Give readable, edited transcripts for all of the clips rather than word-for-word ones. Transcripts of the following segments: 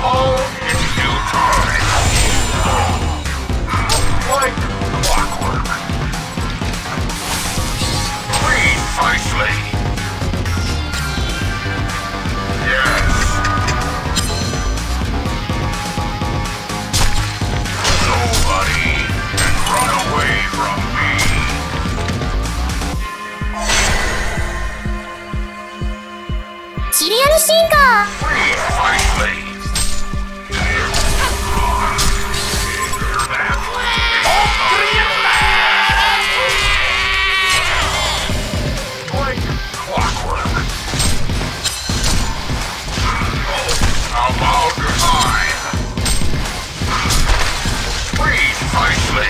All in due time. Like clockwork. Precisely. Yes. Nobody can run away from me. Serial Shinka! Precisely. Like clockwork. About time. Precisely.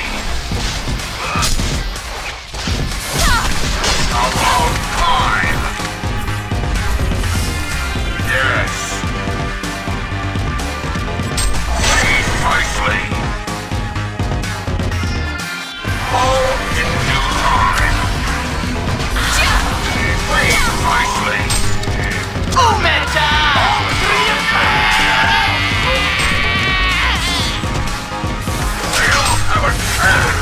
About time. Yes. Precisely. All in due time. Precisely. Omega! They don't have a chance.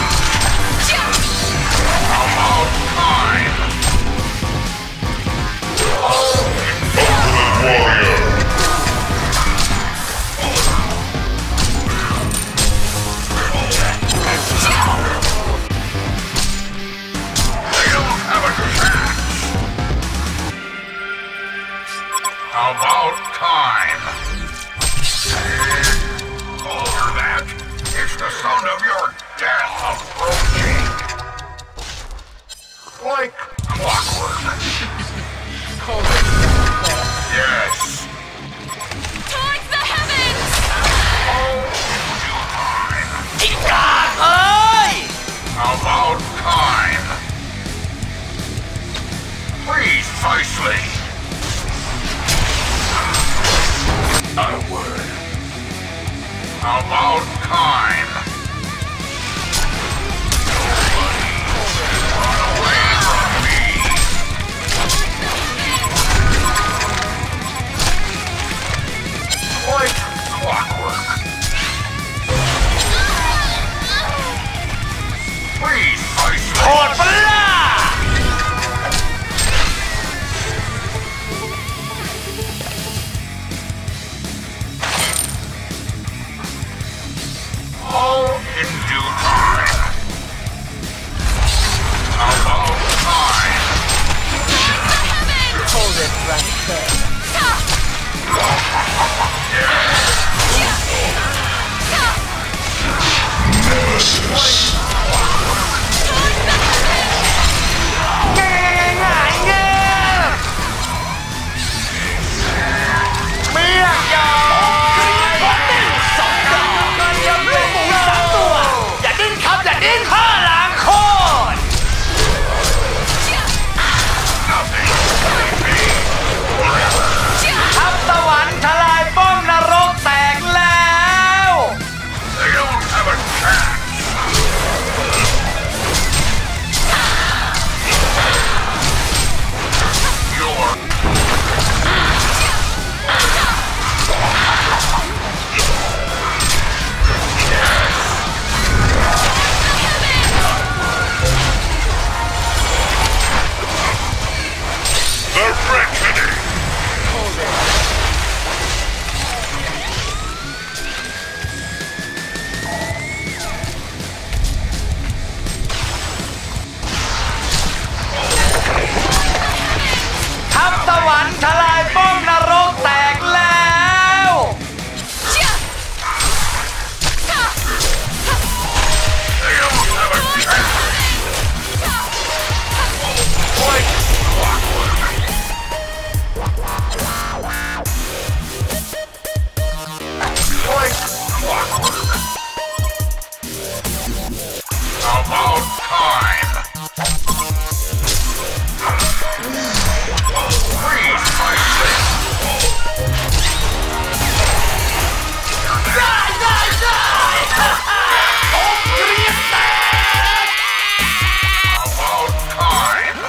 About time. All in due time. They don't have a chance. About time. Over that, it's the sound of your death approaching. Like clockwork. Yes. Towards the heavens! All in due time. ไอ้กากเอ้ย About time. Precisely. Onward. About time. Nobody can run away from me. Like clockwork. Precisely. โหดปะล่ะ All in due time. About time. Hold it right there. Nemesis. ง่ายๆเงี้ยเมียกยอยสองดอกลูกหมูสามตัว อย่าดิ้นครับอย่าดิ้นพ่อล้างโคตร Nothing can leave me forever. ทัพตะวันทลายป้อมนรกแตกแล้ว They don't have a chance. You're the reckoning. ทัพตะวันทลายป้อมนรกแตกแล้ว They don't have a chance. Like clockwork. Like clockwork. About time. Precisely. About time.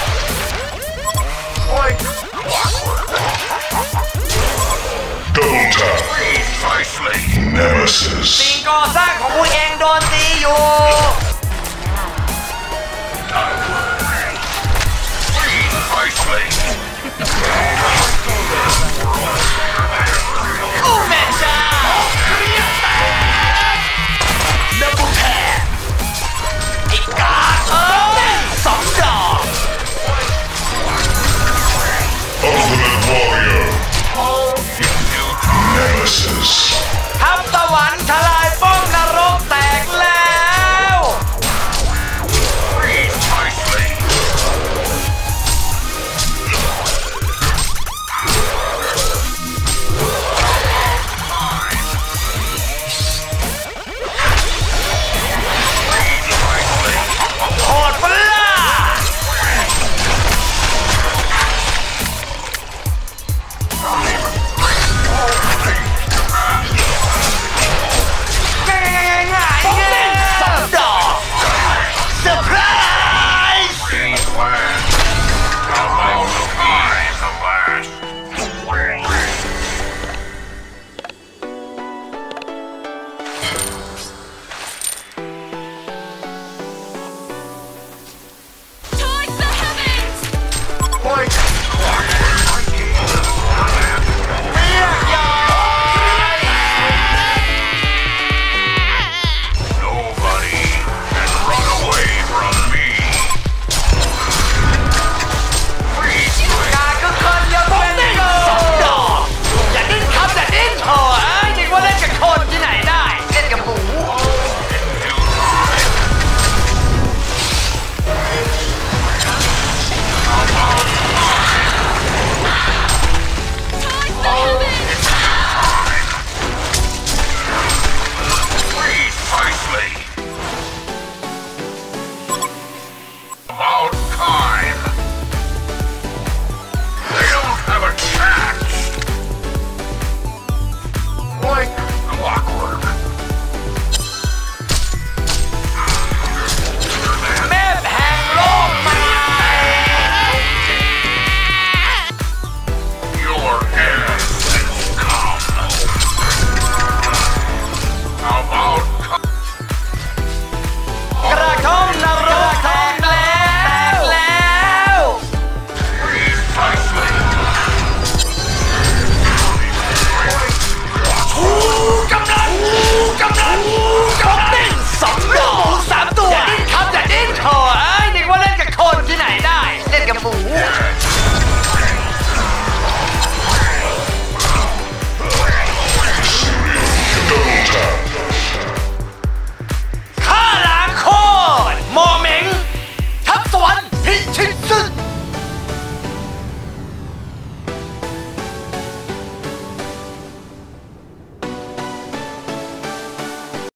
Like clockwork. Double nicely. สิ่งก่อสร้างของพวกเองโดนตีอยู่ Breathe nicely.